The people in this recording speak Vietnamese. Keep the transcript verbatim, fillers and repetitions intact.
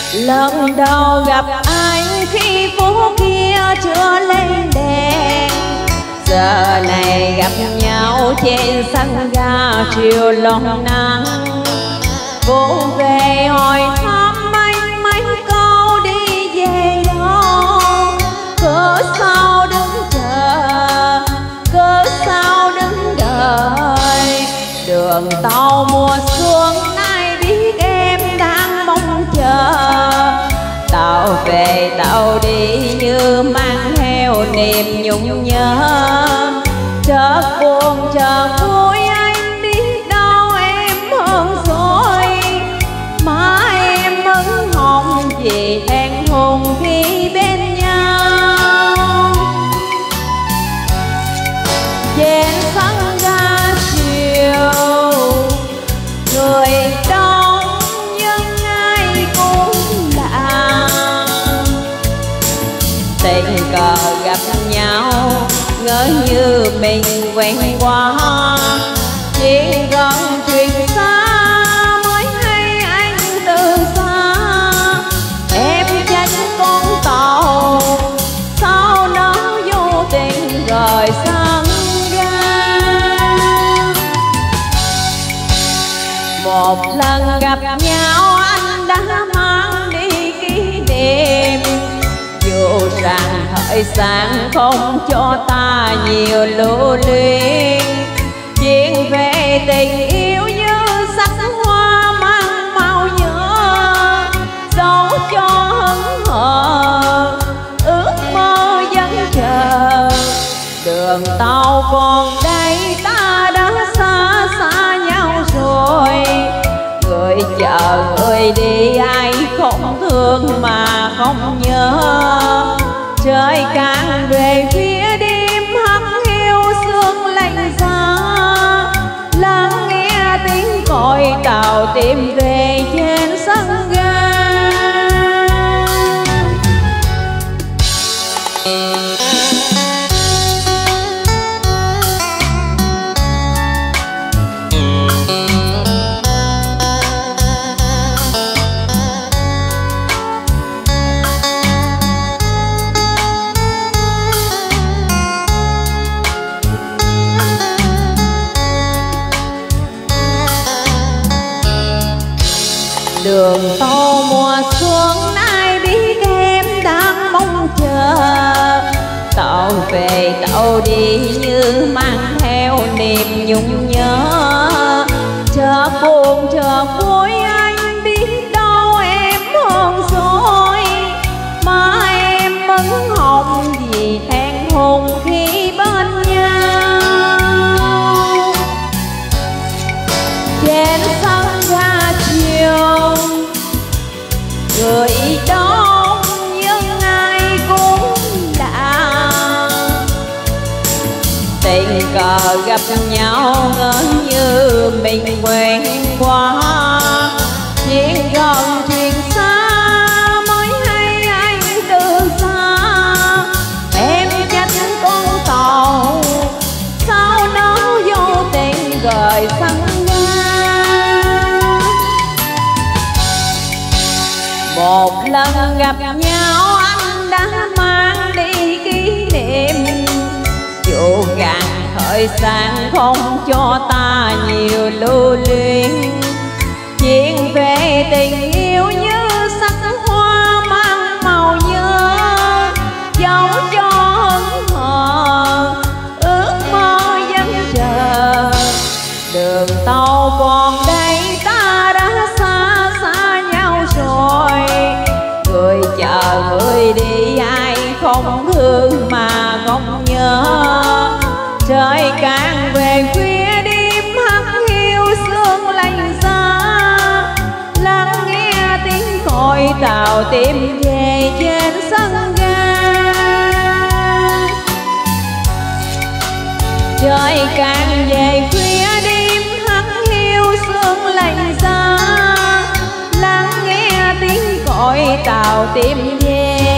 Lần đầu gặp anh khi phố kia chưa lên đèn, giờ này gặp nhau trên sân ga chiều lòng nắng. Vỗ về hỏi thăm anh mấy câu đi về đâu, cớ sao đứng chờ, cớ sao đứng đợi. Đường tàu mùa xuân ai biết em đang mong chờ, tàu về tàu đi như mang theo niềm nhung nhớ. Chợt buồn chợt vui anh biết đâu em hơn rồi, má em ửng hồng vì hẹn hùng khi bên nhau. Trên sân ga chiều người đông nhưng ai cũng lạ, tình cờ gặp nhau ngỡ như mình quen qua. Chuyện gần chuyện xa mới hay anh từ xa, em trách con tàu sao nó vô tình rời sân ga. Một lần gặp nhau anh đã mang đi kỷ niệm, dù rằng thời gian không cho ta nhiều lưu luyến. Chuyện về tình yêu như sắc hoa mang màu nhớ, dẫu cho hững hờ ước mơ vẫn chờ. Đường tàu còn đây ta đã xa xa nhau rồi, người chờ người đi ai không thương mà không nhớ. Trời càng về phía đêm hắt hiu sương lạnh giá, lắng nghe tiếng còi tàu tìm về trên sân ga. Đường tàu mùa xuân ai biết em đang mong chờ, tàu về tàu đi như mang theo niềm nhung nhớ. Chợt buồn chợt vui anh biết đâu em hơn rồi, má em ửng hồng vì hẹn hùng khi bên nhau. Trên sân ga chiều người đông nhưng ai cũng lạ, tình cờ gặp nhau ngỡ như mình quen qua. Chuyện gần chuyện xa mới hay anh từ xa, em trách con tàu sao nó vô tình rời sân ga. Một lần gặp nhau anh đã mang đi kỷ niệm, dù rằng thời gian không cho ta nhiều lưu luyến. Chuyện về tình yêu như sắc hoa mang màu nhớ, dẫu cho hững hờ ước mơ vẫn chờ. Đường tàu còn đây ta đã xa xa nhau rồi, người chờ người đi ai không thương mà không nhớ. Trời càng về phía đêm hắt hiu sương lạnh giá, lắng nghe tiếng còi tàu tìm về trên sân ga. Trời càng về phía đêm hắt hiu sương lạnh giá, lắng nghe tiếng còi tàu tìm về